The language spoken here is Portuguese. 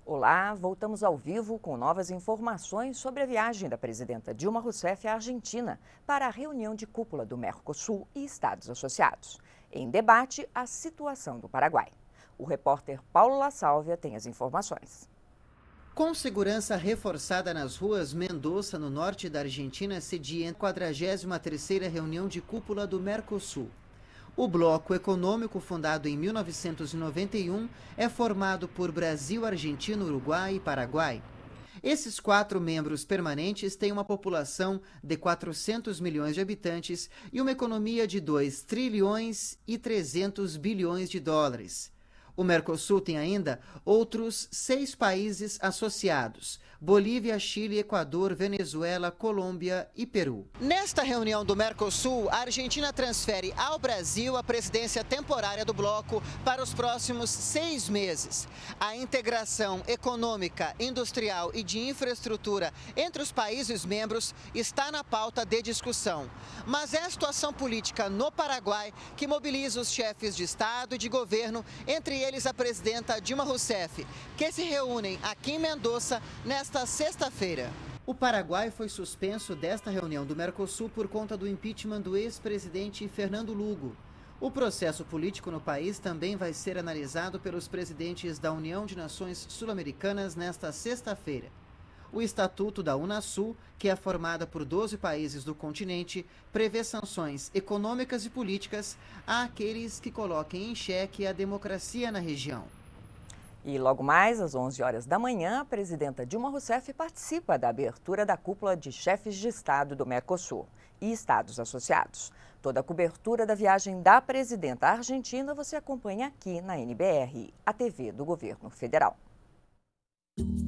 Olá, voltamos ao vivo com novas informações sobre a viagem da presidenta Dilma Rousseff à Argentina para a reunião de cúpula do Mercosul e Estados Associados. Em debate, a situação do Paraguai. O repórter Paulo La Sálvia tem as informações. Com segurança reforçada nas ruas, Mendoza, no norte da Argentina, cedia a 43ª reunião de cúpula do Mercosul. O bloco econômico, fundado em 1991, é formado por Brasil, Argentina, Uruguai e Paraguai. Esses 4 membros permanentes têm uma população de 400 milhões de habitantes e uma economia de 2 trilhões e 300 bilhões de dólares. O Mercosul tem ainda outros 6 países associados: Bolívia, Chile, Equador, Venezuela, Colômbia e Peru. Nesta reunião do Mercosul, a Argentina transfere ao Brasil a presidência temporária do bloco para os próximos 6 meses. A integração econômica, industrial e de infraestrutura entre os países membros está na pauta de discussão. Mas é a situação política no Paraguai que mobiliza os chefes de Estado e de governo, entre eles a presidenta Dilma Rousseff, que se reúnem aqui em Mendoza nesta sexta-feira. O Paraguai foi suspenso desta reunião do Mercosul por conta do impeachment do ex-presidente Fernando Lugo. O processo político no país também vai ser analisado pelos presidentes da União de Nações Sul-Americanas nesta sexta-feira. O Estatuto da Unasul, que é formada por 12 países do continente, prevê sanções econômicas e políticas àqueles que coloquem em xeque a democracia na região. E logo mais, às 11 horas da manhã, a presidenta Dilma Rousseff participa da abertura da cúpula de chefes de Estado do Mercosul e Estados Associados. Toda a cobertura da viagem da presidenta argentina você acompanha aqui na NBR, a TV do Governo Federal.